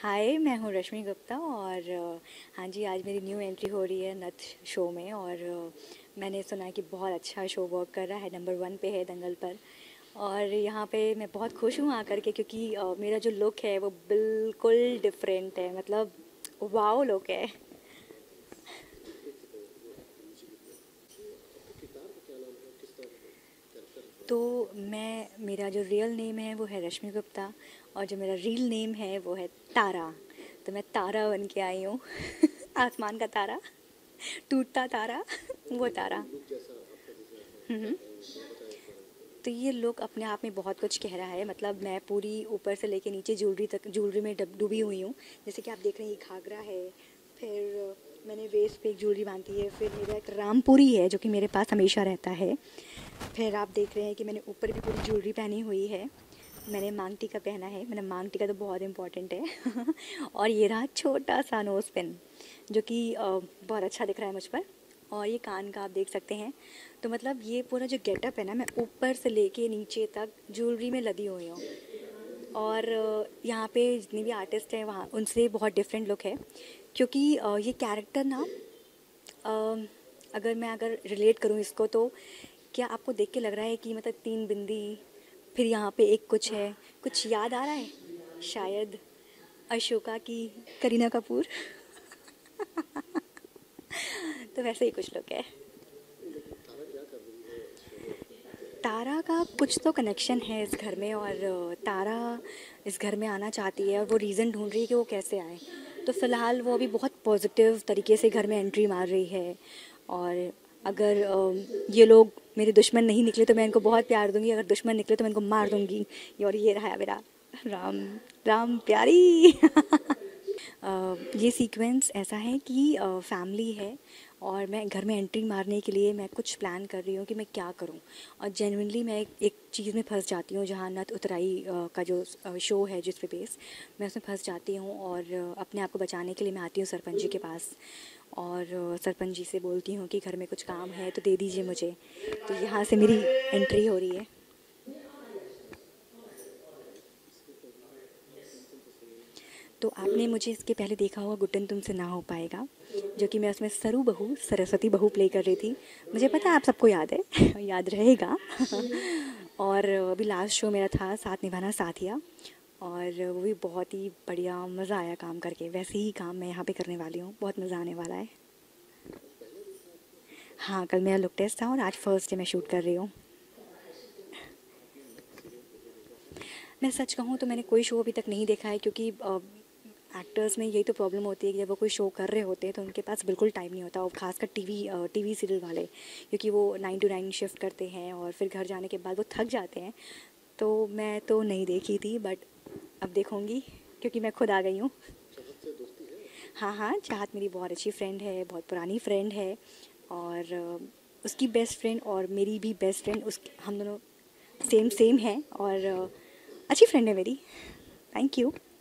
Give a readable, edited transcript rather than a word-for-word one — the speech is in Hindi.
हाय, मैं हूँ रश्मि गुप्ता और हाँ जी, आज मेरी न्यू एंट्री हो रही है नथ शो में। और मैंने सुना है कि बहुत अच्छा शो वर्क कर रहा है, नंबर 1 पे है दंगल पर। और यहाँ पे मैं बहुत खुश हूँ आकर के, क्योंकि मेरा जो लुक है वो बिल्कुल डिफरेंट है, मतलब वाओ लुक है। तो मेरा जो रियल नेम है वो है रश्मि गुप्ता, और जो मेरा रियल नेम है वो है तारा। तो मैं तारा बन के आई हूँ आसमान का तारा, टूटता तारा, वो तारा। हम्म। तो ये लुक अपने आप में बहुत कुछ कह रहा है, मतलब मैं पूरी ऊपर से लेके नीचे ज्वेलरी तक, ज्वेलरी में डूबी हुई हूँ। जैसे कि आप देख रहे हैं, ये घाघरा है, फिर मैंने वेस्ट पे एक ज्वेलरी बांधी है, फिर मेरा एक रामपुरी है जो कि मेरे पास हमेशा रहता है। फिर आप देख रहे हैं कि मैंने ऊपर भी पूरी ज्वेलरी पहनी हुई है। मैंने मांग टीका पहना है, मैंने मांग टीका तो बहुत इंपॉर्टेंट है और ये रहा छोटा सा नोज पिन, जो कि बहुत अच्छा दिख रहा है मुझ पर। और ये कान का आप देख सकते हैं। तो मतलब ये पूरा जो गेटअप है ना, मैं ऊपर से लेके नीचे तक ज्वेलरी में लदी हुई हूँ। और यहाँ पे जितने भी आर्टिस्ट हैं वहाँ उनसे बहुत डिफरेंट लुक है, क्योंकि ये कैरेक्टर ना, अ, अगर रिलेट करूँ इसको, तो क्या आपको देख के लग रहा है कि मतलब 3 बिंदी, फिर यहाँ पे एक कुछ है, कुछ याद आ रहा है? शायद अशोका की करीना कपूर तो वैसे ही कुछ लुक है। तारा का कुछ तो कनेक्शन है इस घर में, और तारा इस घर में आना चाहती है और वो रीज़न ढूंढ रही है कि वो कैसे आए। तो फ़िलहाल वो अभी बहुत पॉजिटिव तरीके से घर में एंट्री मार रही है। और अगर ये लोग मेरे दुश्मन नहीं निकले तो मैं इनको बहुत प्यार दूंगी, अगर दुश्मन निकले तो मैं इनको मार दूंगी। और ये रहा मेरा राम, राम प्यारी ये सीक्वेंस ऐसा है कि फैमिली है, और मैं घर में एंट्री मारने के लिए मैं कुछ प्लान कर रही हूँ कि मैं क्या करूँ। और जेन्युइनली मैं एक चीज़ में फंस जाती हूँ, जहाँ नथ उतराई का जो शो है जिस पे बेस, मैं उसमें फंस जाती हूँ। और अपने आप को बचाने के लिए मैं आती हूँ सरपंच जी के पास, और सरपंच जी से बोलती हूँ कि घर में कुछ काम है तो दे दीजिए मुझे। तो यहाँ से मेरी एंट्री हो रही है। तो आपने मुझे इसके पहले देखा होगा गुड्डन तुमसे ना हो पाएगा, जो कि मैं उसमें सरू बहू, सरस्वती बहू प्ले कर रही थी। मुझे पता है आप सबको याद है याद रहेगा और अभी लास्ट शो मेरा था साथ निभाना साथिया, और वो भी बहुत ही बढ़िया, मज़ा आया काम करके। वैसे ही काम मैं यहाँ पे करने वाली हूँ, बहुत मज़ा आने वाला है। हाँ, कल मेरा लुक टेस्ट था और आज फर्स्ट डे मैं शूट कर रही हूँ। मैं सच कहूँ तो मैंने कोई शो अभी तक नहीं देखा है, क्योंकि एक्टर्स में यही तो प्रॉब्लम होती है कि जब वो कोई शो कर रहे होते हैं तो उनके पास बिल्कुल टाइम नहीं होता, और खासकर टीवी सीरियल वाले, क्योंकि वो 9 to 9 शिफ्ट करते हैं और फिर घर जाने के बाद वो थक जाते हैं। तो मैं तो नहीं देखी थी, बट अब देखूँगी, क्योंकि मैं खुद आ गई हूँ। हाँ हाँ, चाहत मेरी बहुत अच्छी फ्रेंड है, बहुत पुरानी फ्रेंड है। और उसकी बेस्ट फ्रेंड और मेरी भी बेस्ट फ्रेंड, उस हम दोनों सेम सेम हैं, और अच्छी फ्रेंड है मेरी। Thank you.